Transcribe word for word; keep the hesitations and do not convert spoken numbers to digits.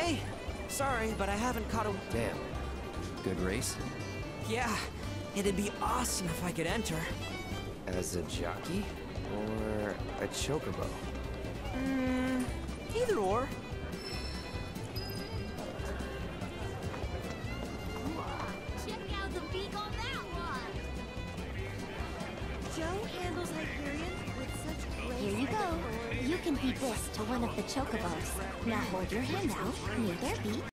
Hey, sorry, but I haven't caught a... Damn. Good race? Yeah, it'd be awesome if I could enter. As a jockey? Or a chocobo? Hmm, either or. Check out the beak on that one! Joe handles Hyperion with such grace. Here you go. You can feed this to one of the chocobos. Now hold your hand out near their beak.